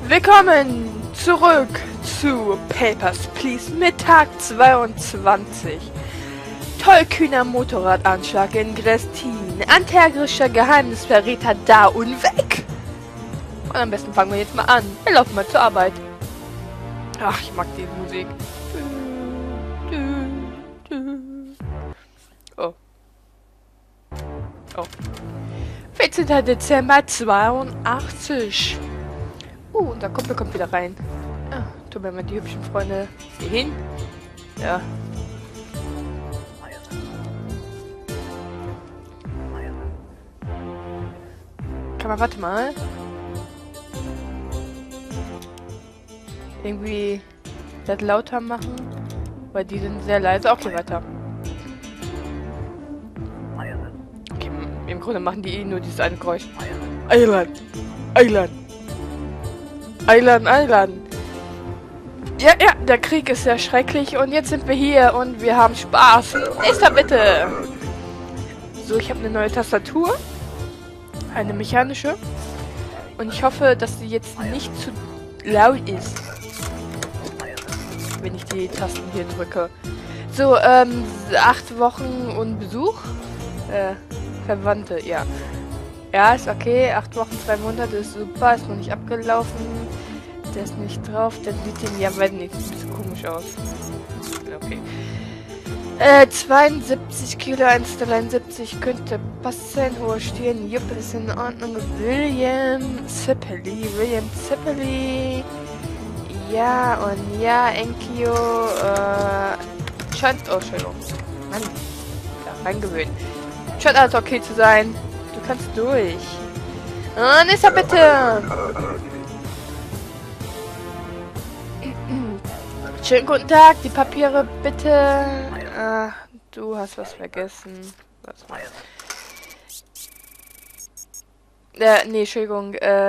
Willkommen zurück zu Papers, Please mit Tag 22. Tollkühner Motorradanschlag in Grestin. Antergrischer Geheimnisverräter da und weg. Und am besten fangen wir jetzt mal an. Wir laufen mal zur Arbeit. Ach, ich mag die Musik. Oh. Oh. 14. Dezember 82. Unser Kumpel kommt wieder rein. Ah, tun wir mal die hübschen Freunde hier hin. Ja. Kann man, warte mal. Irgendwie das lauter machen, weil die sind sehr leise. Okay, weiter. Okay, im Grunde machen die nur dieses eine Geräusch. Eiland! Eiland! Eiland, Eiland! Ja, der Krieg ist sehr schrecklich und jetzt sind wir hier und wir haben Spaß. Nächster bitte! So, ich habe eine neue Tastatur. Eine mechanische. Und ich hoffe, dass sie jetzt nicht zu laut ist, wenn ich die Tasten hier drücke. So, 8 Wochen und Besuch. Verwandte, ja. Ja, ist okay. 8 Wochen, 2 Monate ist super. Ist noch nicht abgelaufen. Der ist nicht drauf. Der sieht den ja weit nicht. Sieht ein bisschen komisch aus. Okay. 72 Kilo, 1,73 könnte passen. Hohe Stirn, jupp, ist in Ordnung. William Zippeli. Ja, und ja, Enkio, scheint, oh, Entschuldigung. Mann, ja, reingewöhnt. Scheint alles okay zu sein. Du kannst durch. Nissa, bitte! Schönen guten Tag, die Papiere bitte. Du hast was vergessen. Was war nee, Entschuldigung,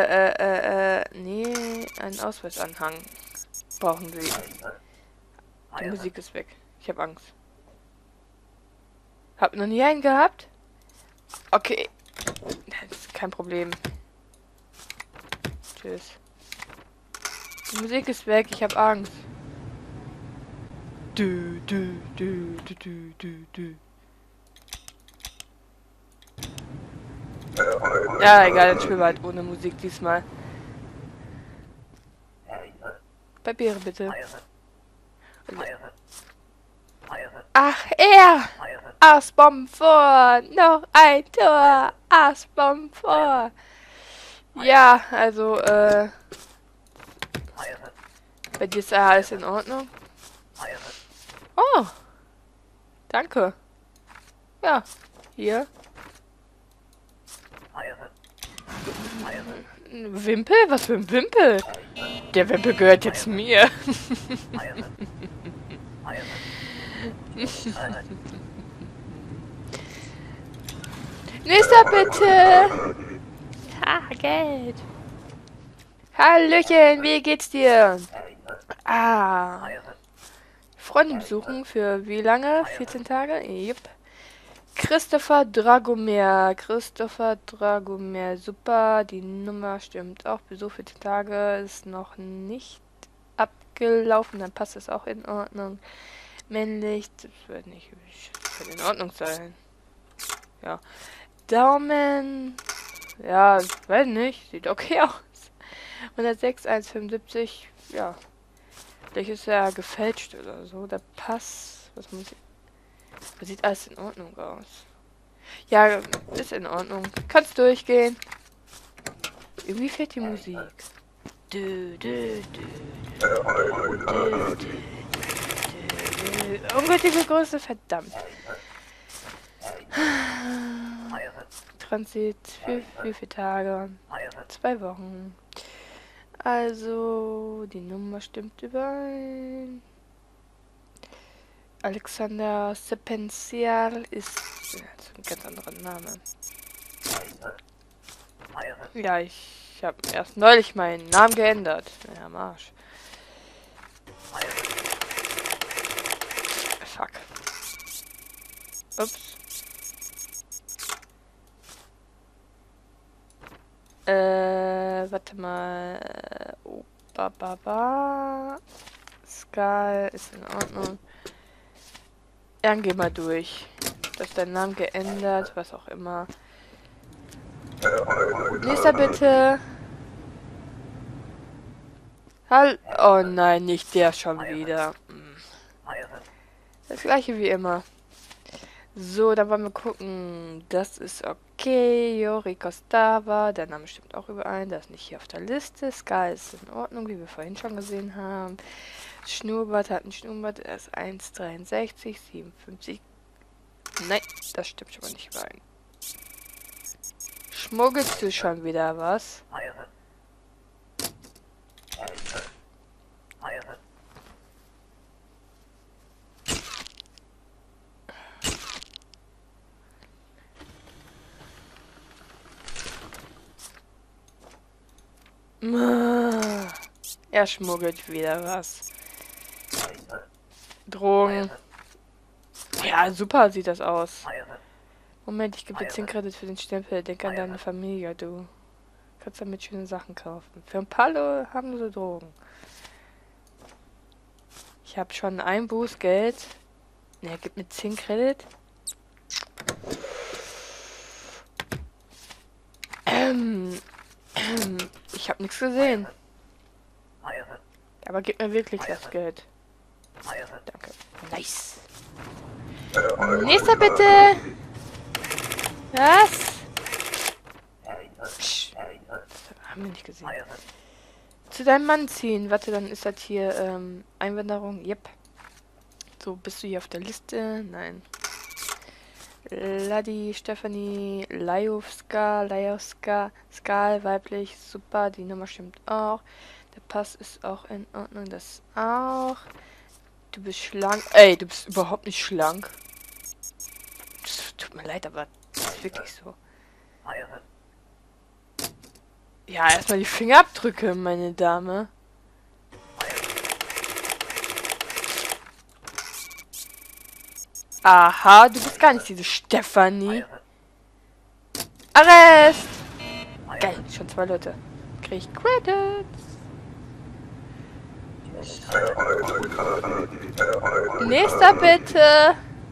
nee, einen Ausweisanhang brauchen Sie. Die Musik ist weg. Ich habe Angst. Hab noch nie einen gehabt? Okay. Das ist kein Problem. Tschüss. Die Musik ist weg, ich habe Angst. Du. Ja, egal, dann spielen wir halt ohne Musik diesmal. Papiere bitte. Ach, er! Aschbomben vor! Noch ein Tor! Aschbomben vor! Ja, also, bei dir ist ja alles in Ordnung. Oh! Danke. Ja, hier. Wimpel? Was für ein Wimpel? Der Wimpel gehört jetzt mir. Nächster bitte! Ha, Geld. Hallöchen, wie geht's dir? Freunde besuchen für wie lange? 14 Tage? Jupp. Christopher Dragomer, super, die Nummer stimmt auch. Besuch 14 Tage ist noch nicht abgelaufen, dann passt es auch in Ordnung. Männlich, das wird nicht in Ordnung sein. Ja. Daumen, ja, weiß nicht, sieht okay aus. 106, 175, ja. Vielleicht ist er gefälscht oder so, der Pass, was muss ich... Das sieht alles in Ordnung aus. Ja, ist in Ordnung. Kannst durchgehen. Irgendwie fehlt die Musik. Ungültige Größe, verdammt. Transit, wie viele Tage? 2 Wochen. Also, die Nummer stimmt überein. Alexander Sepenzial ist ein ganz anderer Name. Ja, ich habe erst neulich meinen Namen geändert. Ja, Marsch. Fuck. Ups. Warte mal. Skal ist in Ordnung. Dann geh mal durch. Du hast deinen Namen geändert, was auch immer. Nächster bitte. Oh nein, nicht der schon wieder. Das gleiche wie immer. So, dann wollen wir gucken. Das ist okay. Jori Kostava. Der Name stimmt auch überein. Der ist nicht hier auf der Liste. Skal ist in Ordnung, wie wir vorhin schon gesehen haben. Schnurrbart hat ein Schnurrbart. Er ist 1,63, 57. Nein, das stimmt schon mal nicht überein. Schmuggelst du schon wieder was? Er schmuggelt wieder was. Drogen. Ja, super sieht das aus. Moment, ich gebe dir 10 Credits für den Stempel. Denk an deine Familie, du. Kannst damit schöne Sachen kaufen. Für ein paar haben sie Drogen. Ich habe schon ein Bußgeld. Er gibt mir 10 Credit. Ich habe nichts gesehen. Aber gib mir wirklich das Geld. Danke. Nice. Nächster bitte. Was? Psch. Das haben wir nicht gesehen. Zu deinem Mann ziehen. Warte, dann ist das hier Einwanderung. Yep. So, bist du hier auf der Liste? Nein. Ladi, Stefanie, Lajowska, Skal, weiblich, super, die Nummer stimmt auch. Der Pass ist auch in Ordnung, das auch. Du bist schlank. Ey, du bist überhaupt nicht schlank. Das tut mir leid, aber das ist wirklich so. Ja, erstmal die Fingerabdrücke, meine Dame. Aha, du bist gar nicht diese Stefanie. Arrest! Geil, schon 2 Leute. Krieg ich Credits. Nächster bitte.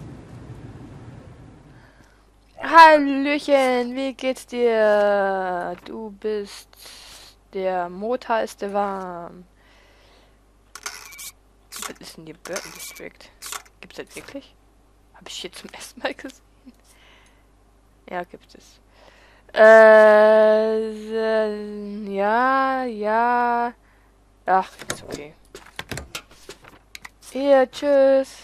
Hallöchen, wie geht's dir? Du bist... Der Motor ist warm. Was ist denn die Burton District? Gibt's das wirklich? Habe ich hier zum ersten Mal gesehen? Ja, gibt es. Ja. Ach, ist okay. Hier, tschüss.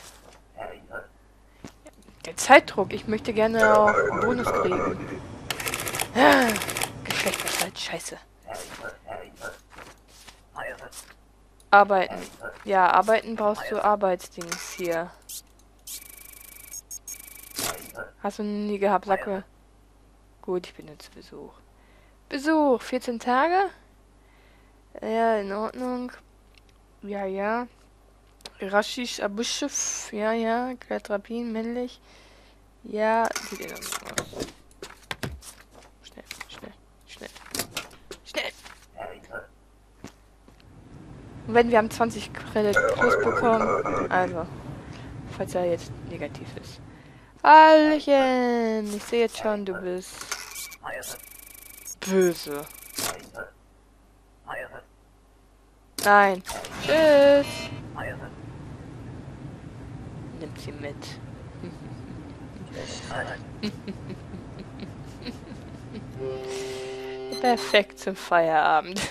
Der Zeitdruck. Ich möchte gerne auch einen Bonus kriegen. Geschlechtszeit, scheiße. Arbeiten. Ja, arbeiten brauchst du Arbeitsdings hier. Hast du nie gehabt, sag mir. Gut, ich bin jetzt zu Besuch. Besuch, 14 Tage? Ja, in Ordnung. Ja. Rashish Abushef, ja. Kletrapin, männlich. Ja, sieht in Ordnung aus. Schnell. Und wenn wir haben 20 Credit plus bekommen, also, falls er jetzt negativ ist. Hallöchen, ich sehe jetzt schon, du bist böse. Nein. Tschüss. Nimmt sie mit. Perfekt zum Feierabend.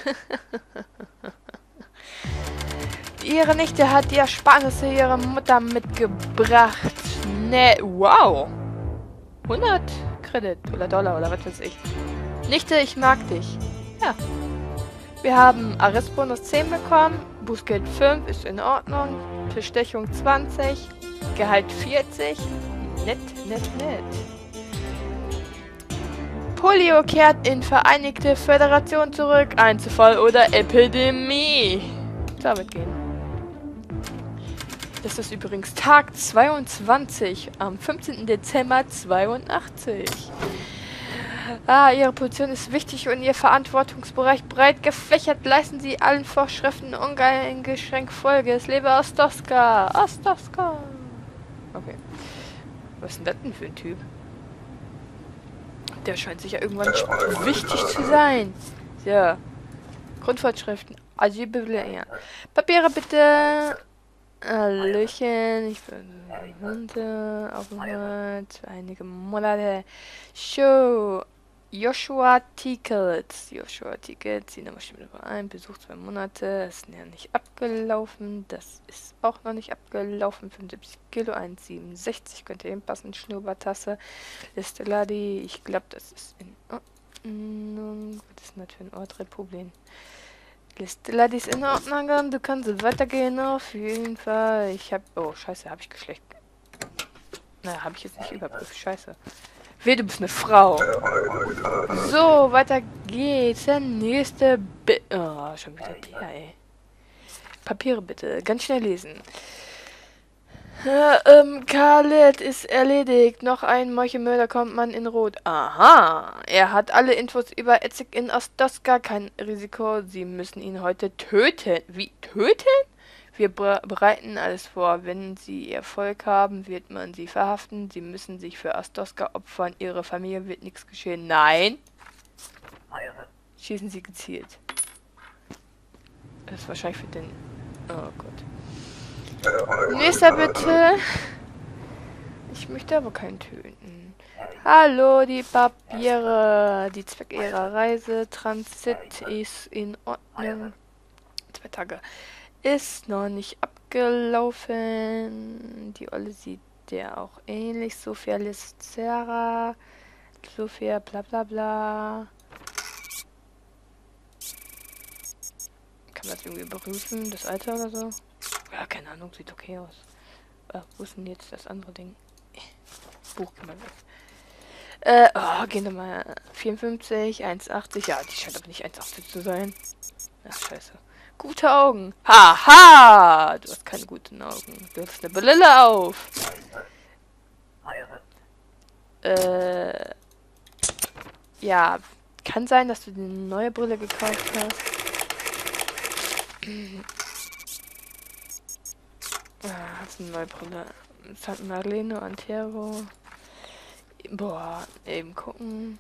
Ihre Nichte hat die Ersparnisse ihrer Mutter mitgebracht. Ne, wow. 100 Credit oder Dollar oder was weiß ich. Nichte, ich mag dich. Ja. Wir haben Arrestbonus 10 bekommen. Bußgeld 5 ist in Ordnung. Bestechung 20. Gehalt 40. Nett. Polio kehrt in Vereinigte Föderation zurück. Einzelfall oder Epidemie. Damit gehen. Das ist übrigens Tag 22 am 15. Dezember 82. Ihre Position ist wichtig und Ihr Verantwortungsbereich breit gefächert. Leisten Sie allen Vorschriften uneingeschränkt Folge. Es lebe Ostoska. Ostoska. Okay. Was ist denn das denn für ein Typ? Der scheint sich ja irgendwann wichtig zu sein. Ja. Grundvorschriften. Asylbewerber. Ja. Papiere bitte. Hallöchen. Ich bin Aufenthalt. Einige Monate. Show. Joshua Tickets. Joshua Tickets. Die Nummer stimmt überein. Besuch 2 Monate. Ist ja nicht abgelaufen. Das ist auch noch nicht abgelaufen. 75 Kilo. 1,67. Könnte eben passen. Schnurrbartasse. Liste Ladi. Ich glaube, das ist in Ordnung. Was ist denn das für ein Ort? Republin. Liste Ladi ist in Ordnung. Du kannst weitergehen. Auf jeden Fall. Ich habe. Oh, scheiße. Habe ich Geschlecht. Naja, habe ich jetzt nicht überprüft. Scheiße. Weh, du bist eine Frau. So, weiter geht's. Der nächste oh, schon wieder der, ey. Papiere bitte. Ganz schnell lesen. Khaled ist erledigt. Noch ein Meuchelmörder kommt man in Rot. Aha. Er hat alle Infos über Etzig in Ostoska. Kein Risiko. Sie müssen ihn heute töten. Wie? Töten? Wir bereiten alles vor. Wenn sie Erfolg haben, wird man sie verhaften. Sie müssen sich für Ostoska opfern. Ihre Familie wird nichts geschehen. Nein. Schießen sie gezielt. Das ist wahrscheinlich für den... Oh Gott. Nächster bitte. Ich möchte aber keinen töten. Hallo, die Papiere. Die Zweck ihrer Reise. Transit ist in Ordnung. 2 Tage. Ist noch nicht abgelaufen. Die Olle sieht der auch ähnlich. Sophia Listera. Sophia bla bla bla. Kann man das irgendwie überprüfen? Das Alter oder so? Ja, keine Ahnung. Sieht okay aus. Wo ist denn jetzt das andere Ding? Buch kann man weg. Gehen wir mal 54, 1,80. Ja, die scheint aber nicht 1,80 zu sein. Ach, scheiße. Gute Augen. Haha! Du hast keine guten Augen. Du hast eine Brille auf. Ja, kann sein, dass du eine neue Brille gekauft hast. Hast eine neue Brille. St. Marlene, Antero. Boah, eben gucken.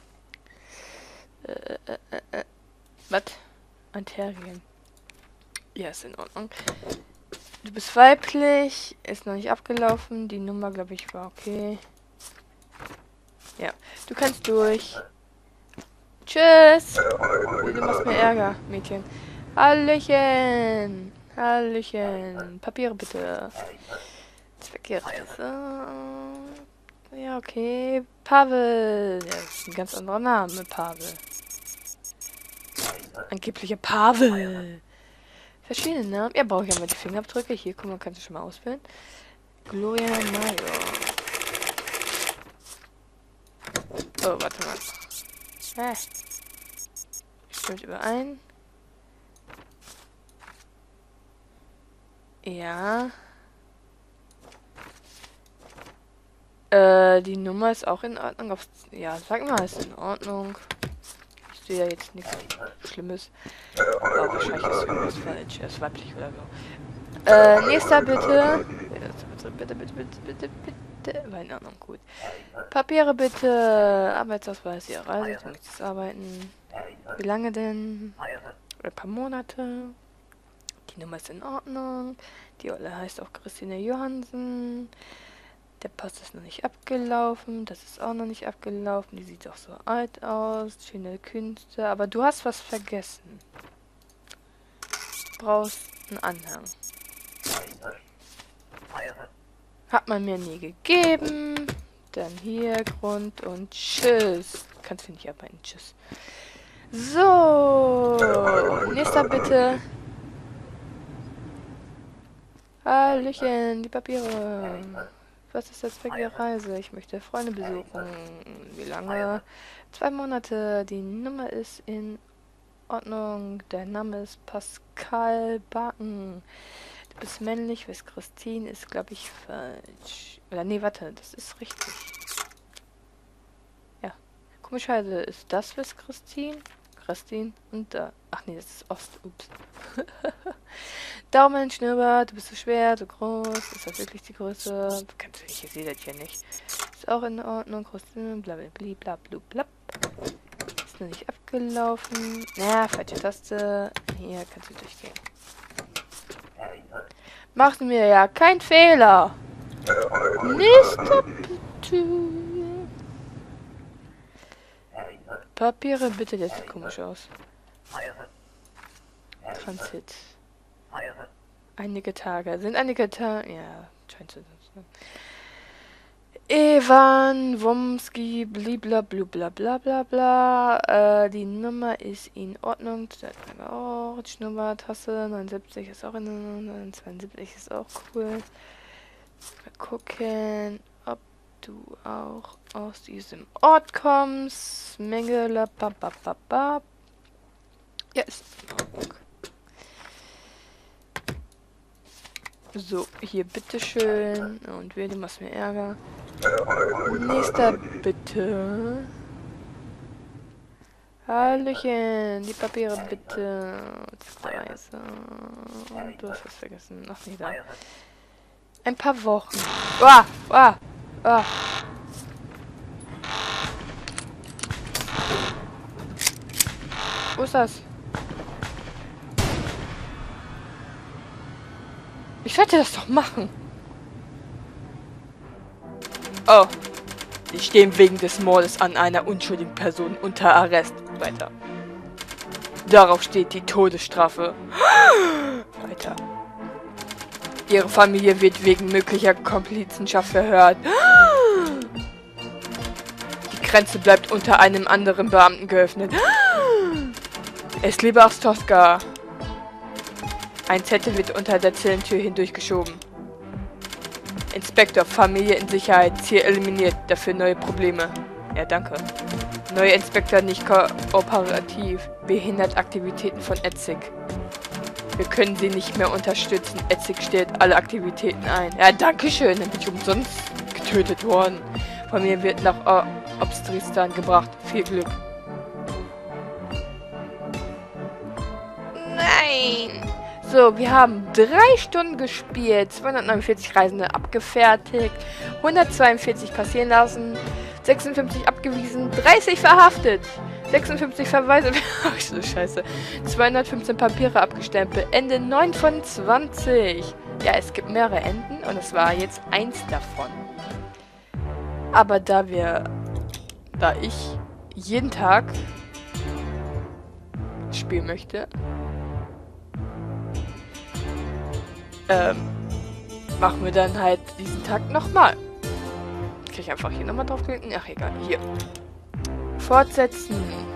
Was? Anterien. Ja, ist in Ordnung. Du bist weiblich. Ist noch nicht abgelaufen. Die Nummer, glaube ich, war okay. Ja, du kannst durch. Tschüss. Du machst mir Ärger, Mädchen. Hallöchen. Hallöchen. Papiere bitte. Zweckgereise. Ja, okay. Pavel. Ja, das ist ein ganz anderer Name, Pavel. Angeblicher Pavel. Verschiedene Namen. Ja, brauche ich ja mal die Fingerabdrücke. Hier, guck mal, kannst du schon mal auswählen. Gloria Major. Oh, warte mal. Stimmt überein. Ja. Die Nummer ist auch in Ordnung. Ja, sag mal, ist in Ordnung. Ich sehe ja jetzt nichts Schlimmes. Aber wahrscheinlich ist irgendwas falsch. Er ist weiblich oder so. Nächster bitte. Bitte, bitte, bitte, bitte, bitte. War in Ordnung, gut. Papiere bitte. Arbeitsausweis, Ihre Reise. Du möchtest arbeiten. Wie lange denn? Ein paar Monate. Die Nummer ist in Ordnung. Die Olle heißt auch Christine Johansen. Der Pass ist noch nicht abgelaufen. Das ist auch noch nicht abgelaufen. Die sieht auch so alt aus. Schöne Künste. Aber du hast was vergessen. Du brauchst einen Anhang. Hat man mir nie gegeben. Dann hier Grund und tschüss. Kannst du nicht arbeiten. Tschüss. So. Nächster bitte. Hallöchen, die Papiere. Was ist jetzt für Ihre Reise? Ich möchte Freunde besuchen. Wie lange? 2 Monate. Die Nummer ist in Ordnung. Der Name ist Pascal Baken. Du bist männlich, was Christine ist, glaube ich, falsch. Oder nee, warte, das ist richtig. Ja. Komischerweise ist das fürs Christine. Christine und da. Ach nee, das ist Ost. Ups. Daumen, Schnurrbart, du bist so schwer, so groß. Ist das wirklich die Größe? Kannst du nicht, ich sehe das hier nicht. Ist auch in Ordnung. Kostüm, blablabla, blablabla. Ist noch nicht abgelaufen. Ja, falsche Taste. Hier kannst du durchgehen. Macht mir ja kein Fehler. Nächster bitte. Papiere bitte, das sieht komisch aus. Transit. Einige Tage. Sind einige Tage. Ja, scheint so zu sein. Evan Womski, blablabla, bla bla bla. Die Nummer ist in Ordnung. Das haben wir auch. Schnurrbartasse 79 ist auch in Ordnung. 72 ist auch cool. Mal gucken, ob du auch aus diesem Ort kommst. Mengele, babababab. Ja, ist in Ordnung. So, hier bitteschön. Und wer, du machst mir Ärger. Nächster bitte. Hallöchen, die Papiere bitte. Du hast was vergessen. Ach nee, da. Ein paar Wochen. Ah, ah, ah. Wo ist das? Ich werde das doch machen. Oh. Sie stehen wegen des Mordes an einer unschuldigen Person unter Arrest. Weiter. Darauf steht die Todesstrafe. Weiter. Ihre Familie wird wegen möglicher Komplizenschaft verhört. Die Grenze bleibt unter einem anderen Beamten geöffnet. Es lebe aus Tosca. Ein Zettel wird unter der Zellentür hindurchgeschoben. Inspektor, Familie in Sicherheit, Ziel eliminiert, dafür neue Probleme. Ja, danke. Neuer Inspektor nicht kooperativ, behindert Aktivitäten von Etzig. Wir können sie nicht mehr unterstützen. Etzig stellt alle Aktivitäten ein. Ja, danke schön, dann bin ich umsonst getötet worden. Familie wird nach Obstristan gebracht. Viel Glück. Nein! So, wir haben 3 Stunden gespielt, 249 Reisende abgefertigt, 142 passieren lassen, 56 abgewiesen, 30 verhaftet, 56 Verweise, ach so scheiße, 215 Papiere abgestempelt, Ende 9 von 20. Ja, es gibt mehrere Enden und es war jetzt eins davon. Aber da ich jeden Tag spielen möchte, machen wir dann halt diesen Tag nochmal. Kann ich einfach hier nochmal draufklicken? Ach egal, hier. Fortsetzen.